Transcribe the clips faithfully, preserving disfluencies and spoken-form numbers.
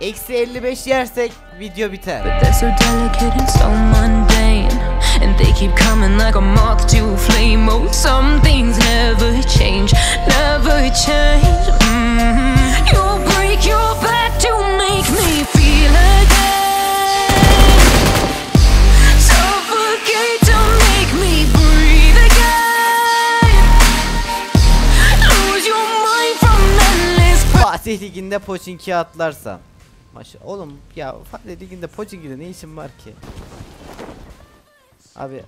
Eksi elli beş yersek video biter. But they're so delicate and so mundane, and they keep coming like a moth to a flame. Oh, some things never change, never change. Mm-hmm. You'll break your back to make me feel again, suffocate to make me breathe again. Lose your mind from endless. Fatih Ligi'nde Pochinki'ye atlarsam. Maşallah oğlum ya, Fatih Ligi'nde Pochinki'de ne işin var ki? Abi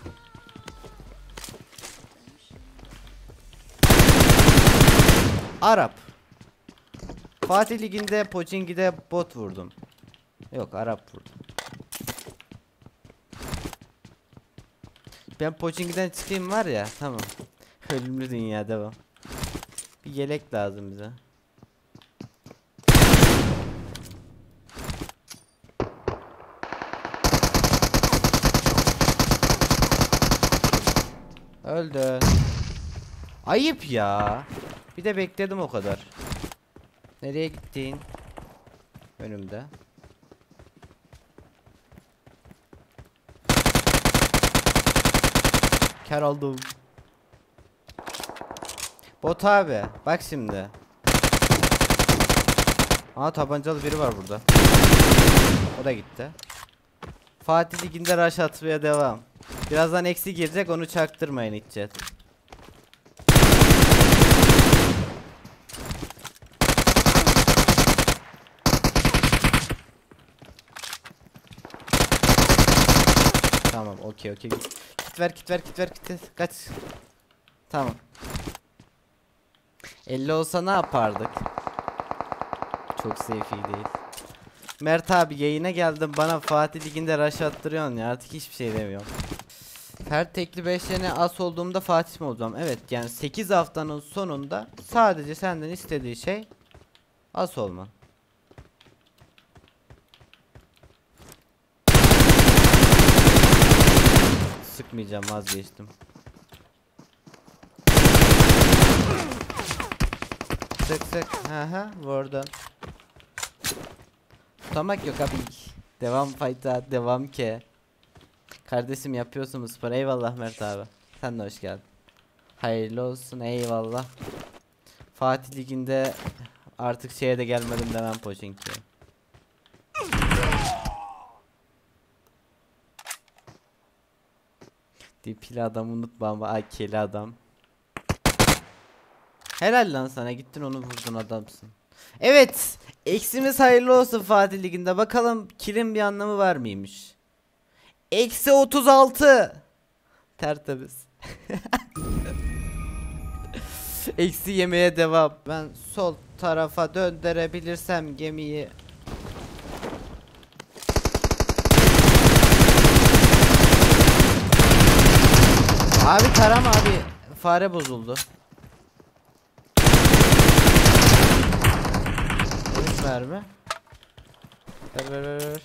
Arap. Fatih Ligi'nde Pochinki'de bot vurdum. Yok, Arap vurdum. Ben Pochinki'den çıkayım var ya, tamam. Ölümlü dünya devam. Bir yelek lazım bize. Öldü. Ayıp ya. Bir de bekledim o kadar. Nereye gittin? Önümde. Kar oldum. Bot abi. Bak şimdi. Aa, tabancalı biri var burada. O da gitti. Fatih Ligi'nde rush atmaya devam. Birazdan eksi girecek, onu çaktırmayın hiç chat. Tamam, okey okey. Kit ver kit ver kit ver kit ver. Kaç. Tamam. elli olsa ne yapardık? Çok safe değil. Mert abi, yayına geldim, bana Fatih Ligi'nde rush attırıyorsun ya, artık hiçbir şey demiyorum. Her tekli beşlerine as olduğumda Fatih mi olacağım? Evet, yani sekiz haftanın sonunda sadece senden istediği şey as olman. Sıkmayacağım, vazgeçtim. Sık sık, haha, vurdun. Tutamak yok abi. Devam fight'a, devam ki. Kardeşim yapıyorsun bu spor. Eyvallah Mert abi. Sen de hoş geldin. Hayırlı olsun, eyvallah. Fatih Ligi'nde artık şeye de gelmedim demem Pochinki'ye. Dipili adam unutma ama akeli adam. Helal lan sana, gittin onu vurdun, adamsın. Evet, eksimiz hayırlı olsun Fatih Ligi'nde. Bakalım kilin bir anlamı var mıymış? Eksi otuz altı. Tertemiz. Eksi yemeye devam. Ben sol tarafa döndürebilirsem gemiyi. Abi tarama abi. Fare bozuldu. Verme. Ver ver ver ver.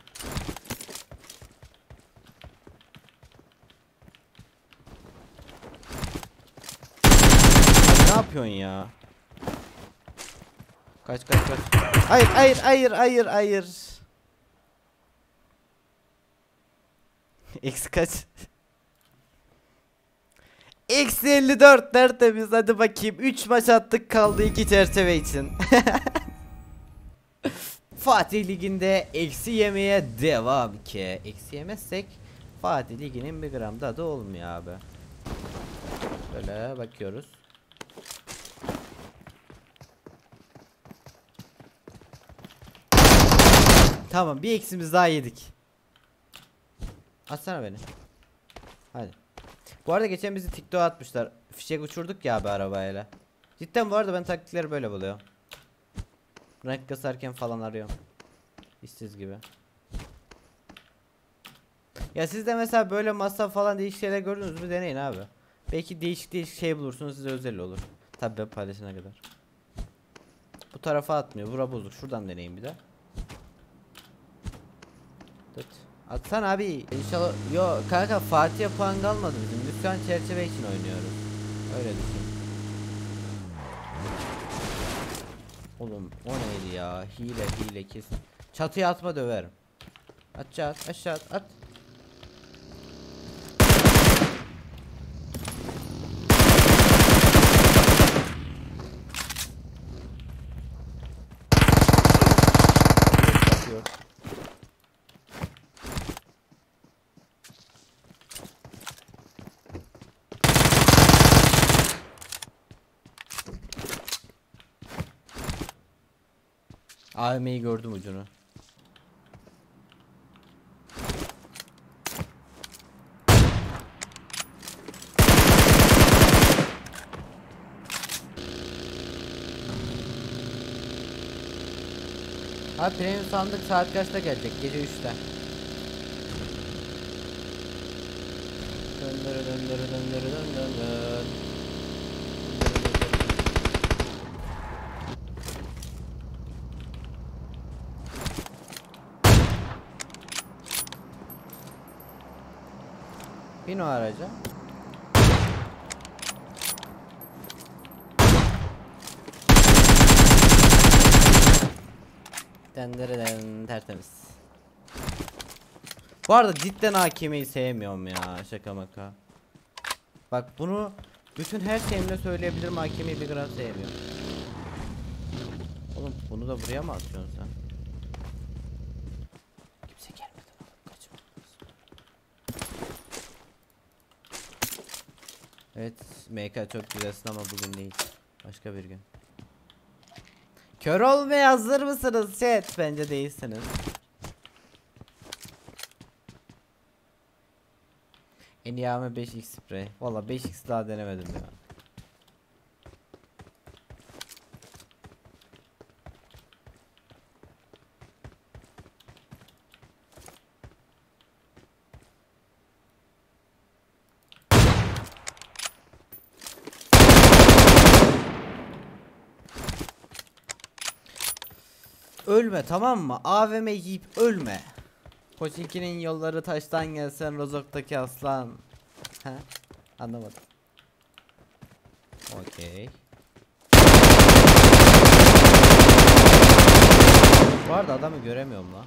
Abi ne yapıyorsun ya? Kaç kaç kaç. Hayır hayır hayır hayır hayır. Eksi kaç? Eksi elli dört tertemiz, hadi bakayım. üç maç attık, kaldı iki çerçeve için. Fatih Ligi'nde eksi yemeye devam ki. Eksi yemezsek Fatih Ligi'nin bir gram tadı olmuyor abi. Böyle bakıyoruz. Tamam, bir eksimiz daha yedik. Atsana beni. Hadi. Bu arada geçen bizi TikTok'a atmışlar. Fişek uçurduk ya abi arabayla. Cidden bu arada ben taktikleri böyle buluyorum. Rank kasarken falan arıyorum. İşsiz gibi. Ya siz de mesela böyle masa falan değişik şeyler gördünüz mü, deneyin abi. Belki değişik değişik şey bulursunuz, size özel olur. Tabii ben paylaşana kadar. Bu tarafa atmıyor, bura bozuk. Şuradan deneyin bir de. Tut. Atsan abi. İnşallah. Yo kanka, Fatih'e puan kalmadı bizim. Biz şu an çerçeve için oynuyoruz. Öyle düşün. Oğlum o neydi ya? Hile hile kesin. Çatıya atma döverim. Aşağı at, aşağı at, at. Yok. A V M'yi gördüm ucunu. Ha, premium sandık saat kaçta gelecek? Gece üçte. Döndürü döndürü döndürü döndürü. Bin o araca. Dendereden tertemiz. Bu arada cidden A K M'yi sevmiyorum ya, şaka maka. Bak bunu bütün her şeyimle söyleyebilirim, A K M'yi bir gram sevmiyorum. Oğlum bunu da buraya mı atıyorsun sen? Kimse gelmeden alıp kaçmamız. Evet M K çok güzelsin ama bugün değil, başka bir gün. Kör olmaya hazır mısınız chat? Bence değilsiniz. En iyi A M beş X spray. Valla beş X daha denemedim ya. Ölme, tamam mı? A V M yiyip ölme. Koçinki'nin yolları taştan gelsen Rozok'taki aslan. He? Anlamadım. Okey. Bu arada adamı göremiyorum lan.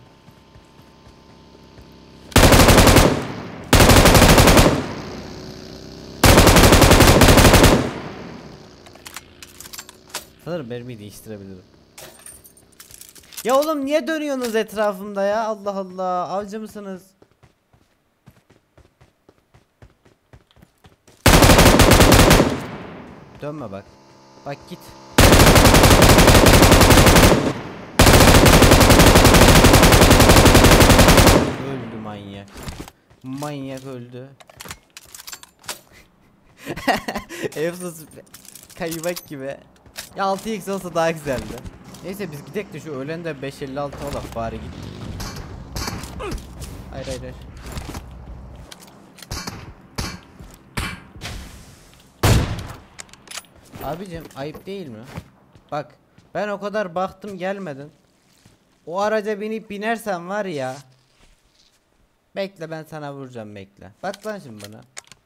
Sanırım mermiyi değiştirebilirim. Ya oğlum niye dönüyorsunuz etrafımda ya? Allah Allah, avcı mısınız? Dönme bak. Bak git. Öldü manyak. Manyak öldü. Efsus kaymak gibi. Ya altı X olsa daha güzeldi. Neyse biz gidek de şu ölen de beş elli altı olak bari git. Hayır hayır hayır. Abicim ayıp değil mi? Bak ben o kadar baktım gelmedin. O araca binip binersen var ya. Bekle ben sana vuracağım, bekle. Bak lan şimdi bana.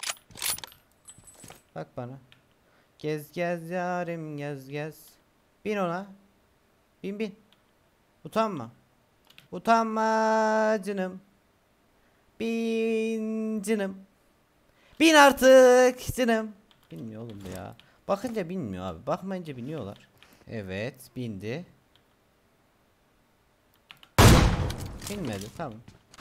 Bak bana. Gez gez yarim gez gez. Bin ona. Bin bin. Utanma. Utanma canım. Bin canım. Bin artık canım. Bilmiyor oğlum ya. Bakınca bilmiyor abi. Bakmayınca biniyorlar. Evet bindi. Binmedi, tamam.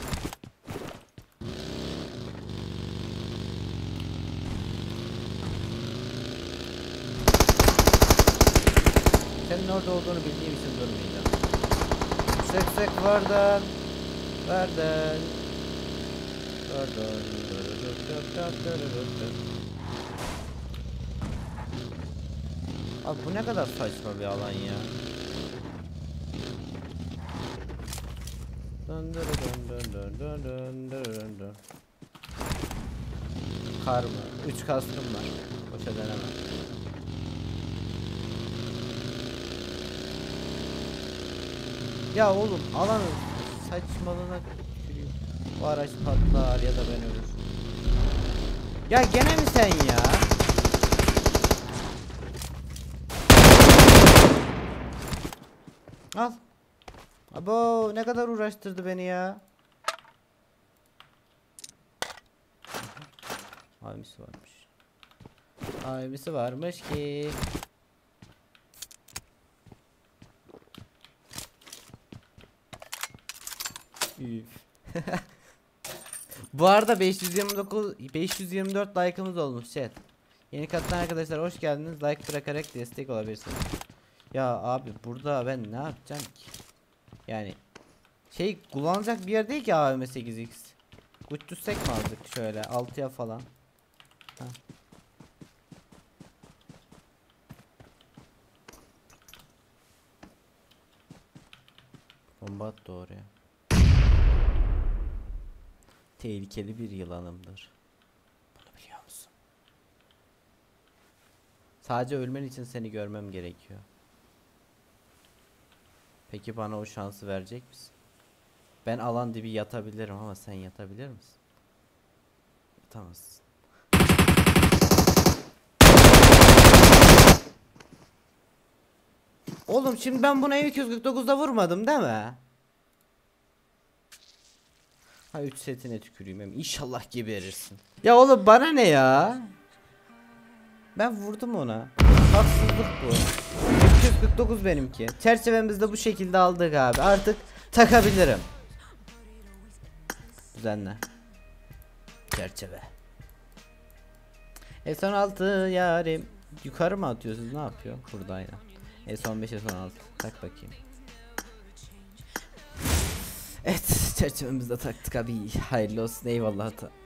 Senin orada olduğunu bildiğim için durmayacağım. Sık sık vardan. Vardan. Vardan. Abi bu ne kadar saçma bir alan ya. Kar mı? Üç kaskım var. Boşa denemem. Ya oğlum alanın saçmalığına tükürüyor. Bu araç patlar ya da ben ölür. Ya gene mi sen ya? Al. Abo ne kadar uğraştırdı beni ya. Abisi varmış. Abisi varmış ki. Üf. Bu arada beş yüz yirmi dokuz beş yüz yirmi dört like'ımız olmuş chat. Yeni katılan arkadaşlar hoş geldiniz. Like bırakarak destek olabilirsiniz. Ya abi burada ben ne yapacağım ki? Yani şey kullanacak bir yer değil ki A V M sekiz X. Kuş düşsek mi aldık şöyle altıya falan. Ha. Bomba attı oraya. Tehlikeli bir yılanımdır. Bunu biliyor musun? Sadece ölmen için seni görmem gerekiyor. Peki bana o şansı verecek misin? Ben alan dibi yatabilirim ama sen yatabilir misin? Yatamazsın. Oğlum şimdi ben buna iki yüz kırk dokuzda vurmadım değil mi? Ha üç setine tüküreyim hem inşallah geberirsin. Ya oğlum bana ne ya? Ben vurdum ona. Haksızlık bu. iki yüz kırk dokuz benimki. Çerçevemizde bu şekilde aldık abi. Artık takabilirim. Düzenle. Çerçeve. S on altı yarim. Yukarı mı atıyorsunuz? Ne yapıyor? Burada aynen. S on beş S on altı. Tak bakayım. Evet, çerçevemizde taktık abi. Hayırlı olsun, eyvallah.